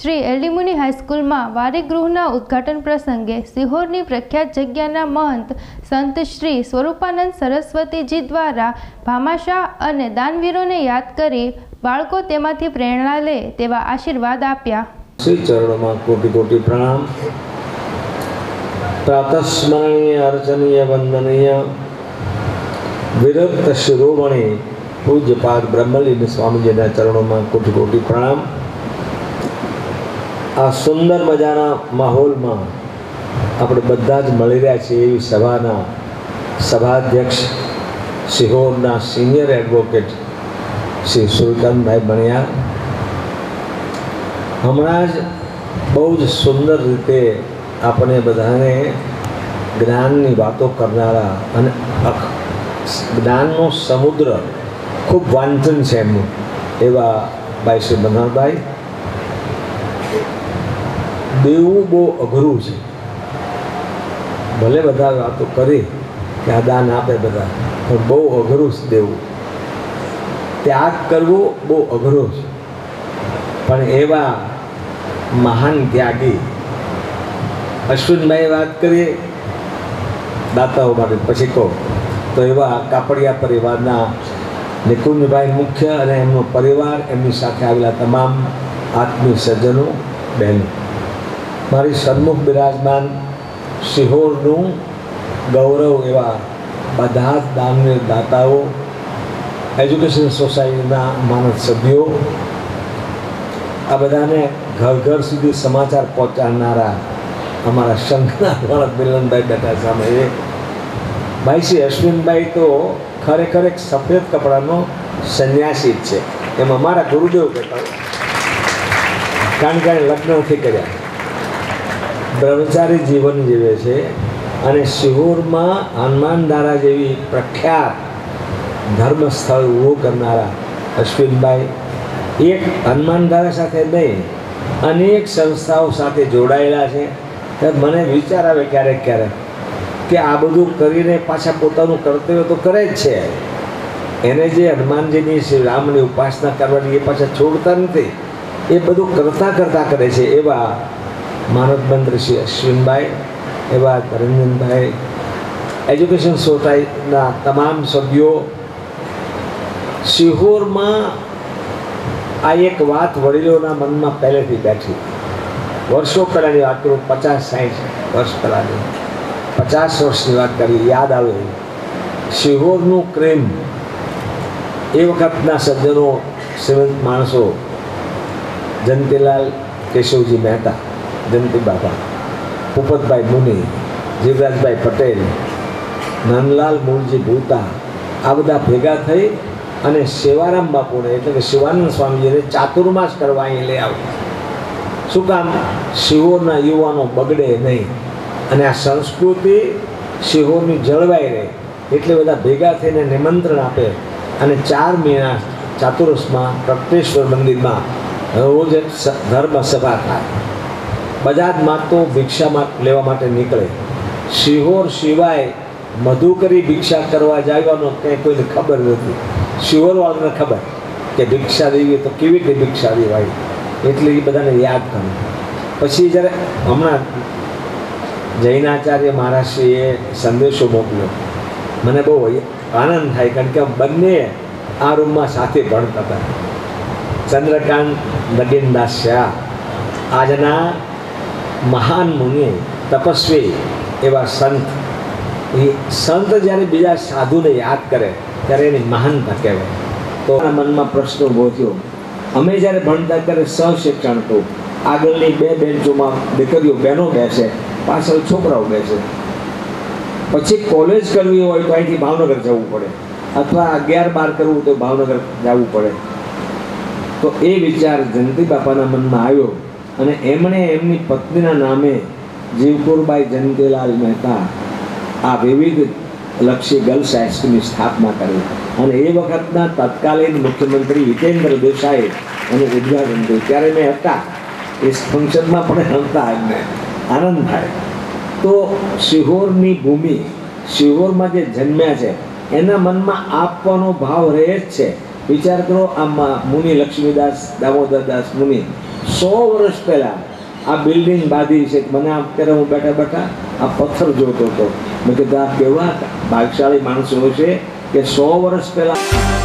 Shri LD હાઈસ્કૂલમાં વારીગૃહના ઉદ્ઘાટન પ્રસંગે સિહોરની પ્રખ્યાત જગ્યાના મહંત સંત શ્રી સ્વરૂપાનંદ સરસ્વતીજી દ્વારા ભામાશાહ અને દાનવીરોને યાદ કરી બાળકો તેમાંથી પ્રેરણા લે તેવા આશીર્વાદ આપ્યા. શ્રી ચરણોમાં કોટી કોટી પ્રણામ. પ્રાતસ્મરણીય અર્ચનીય વંદનીય વિરક્ત શિરોમણી પૂજ્યપાદ બ્રહ્મલીન સ્વામીજીના ચરણોમાં કોટી કોટી પ્રણામ. આ સુંદર મજાના માહોલમાં આપણે બધા જ મળી રહ્યા છીએ એવી સભાના સભાધ્યક્ષ સિહોરના સિનિયર એડવોકેટ શ્રી સુલતાનભાઈ બણિયાર હમણાં જ બહુ જ સુંદર રીતે આપણે બધાને જ્ઞાનની વાતો કરનારા અને જ્ઞાનનો સમુદ્ર ખૂબ વાંચન છે એમનું એવા ભાઈ શ્રી બનહરભાઈ. દેવું બહુ અઘરું છે. ભલે બધા વાતો કરી કે આ દાન આપે બધા, પણ બહુ અઘરું છે દેવું. ત્યાગ કરવો બહુ અઘરો છે. પણ એવા મહાન ત્યાગી અશ્વિનભાઈ વાત કરીએ દાતાઓ માટે પછી કહો તો એવા કાપડિયા પરિવારના નિકુંજભાઈ મુખ્ય અને એમનો પરિવાર, એમની સાથે આવેલા તમામ આત્મીય સજ્જનો બહેનો, મારી સન્મુખ બિરાજમાન સિહોરનું ગૌરવ એવા બધા જ દાનવીર દાતાઓ, એજ્યુકેશન સોસાયટીના માનદ સભ્યો, આ બધાને ઘર ઘર સુધી સમાચાર પહોંચાડનારા અમારા શંખના વાળા મિલનભાઈ બેઠા સામે એ ભાઈ શ્રી અશ્વિનભાઈ તો ખરેખર એક સફેદ કપડાનો સંન્યાસી જ છે. એમાં મારા ગુરુદેવ કહેતા, કારણ કે લગ્ન નથી કર્યા, બ્રહ્મચારી જીવન જીવે છે. અને સિહોરમાં હનુમાનધારા જેવી પ્રખ્યાત ધર્મ સ્થળ ઊભું કરનારા અશ્વિનભાઈ એક હનુમાનધારા સાથે નહીં અનેક સંસ્થાઓ સાથે જોડાયેલા છે. મને વિચાર આવે ક્યારેક ક્યારેક કે આ બધું કરીને પાછા પોતાનું કર્તવ્ય તો કરે જ છે. એને જે હનુમાનજીની શ્રી રામની ઉપાસના કરવાની એ પાછા છોડતા નથી, એ બધું કરતાં કરતાં કરે છે. એવા માનદ મંત્રી શ્રી અશ્વિનભાઈ, એવા રંજનભાઈ, એજ્યુકેશન સોસાયટીના તમામ સભ્યો. સિહોરમાં આ એક વાત વડીલોના મનમાં પહેલેથી બેઠી. વર્ષો પહેલાંની વાત કરું, 50-60 વર્ષ પહેલાંની, 50 વર્ષની વાત કરી યાદ આવે. સિહોરનું પ્રેમ એ વખતના સજ્જનો, શ્રીમંત માણસો, જયંતીલાલ કેશવજી મહેતા, જયંતી બાપા, ભૂપતભાઈ મુનિ, જીવરાજભાઈ પટેલ, નંદલાલ મૂળજી ભૂતા, આ બધા ભેગા થઈ અને સેવારામ બાપુને એટલે કે શિવાનંદ સ્વામીજીને ચાતુર્માસ કરવા અહીં લઈ આવ્યા. શું કામ? સિહોરના યુવાનો બગડે નહીં અને આ સંસ્કૃતિ સિહોરની જળવાઈ રહે એટલે બધા ભેગા થઈને નિમંત્રણ આપે અને 4 મહિના ચાતુરસમાં પ્રત્યેશ્વર મંદિરમાં રોજ ધર્મ સભા થાય. બધા જ માતો ભિક્ષા લેવા માટે નીકળે. સિહોર સિવાય મધુકરી ભિક્ષા કરવા જવાનો કંઈ કોઈને ખબર નથી. સિહોરવાળાને ખબર કે ભિક્ષા દેવી તો કેવી રીતે ભિક્ષા દેવાય, એટલે એ બધાને યાદ કરે. પછી જ્યારે હમણાં જૈનાચાર્ય મહારાજશ્રીએ સંદેશો મોકલ્યો, મને બહુ આનંદ થાય, કારણ કે બંને આ રૂમમાં સાથે ભણતા હતા. ચંદ્રકાંત નગીનદાસ શાહ આજના મહાન મુનિ, તપસ્વી એવા સંત. એ સંત જ્યારે બીજા સાધુને યાદ કરે ત્યારે એની મહાનતા કહેવાય. તો મનમાં પ્રશ્ન ઊભો થયો. અમે જ્યારે ભણતા ત્યારે સહશિક્ષણ હતું. આગળની 2 બેન્ચોમાં દીકરીઓ બહેનો બેસે, પાછળ છોકરાઓ બેસે. પછી કોલેજ કરવી હોય તો અહીંથી ભાવનગર જવું પડે, અથવા 11-12 કરવું તો ભાવનગર જવું પડે. તો એ વિચાર જયંતી બાપાના મનમાં આવ્યો અને એમણે એમની પત્નીના નામે જીવકુરબાઈ જયંતીલાલ મહેતા આ વિવિધ લક્ષી ગર્લ્સ હાઈસ્કૂલની સ્થાપના કરી. અને એ વખતના તત્કાલીન મુખ્યમંત્રી હિતેન્દ્ર દેસાઈ એનું ઉદ્ઘાટન કર્યું. ત્યારે મેં હતા એ ફંક્શનમાં પણ હતા. એમને આનંદ થાય. તો સિહોરની ભૂમિ, સિહોરમાં જે જન્મ્યા છે એના મનમાં આપવાનો ભાવ રહે જ છે. વિચાર કરો, આમાં મુનિ લક્ષ્મીદાસ દામોદરદાસ મુનિ 100 વર્ષ પહેલા આ બિલ્ડિંગ બાંધી છે. મને અત્યારે હું બેઠા બેઠા આ પથ્થર જોતો હતો. મેં કીધું આ કેવા ભાગશાળી માણસો છે કે 100 વર્ષ પહેલા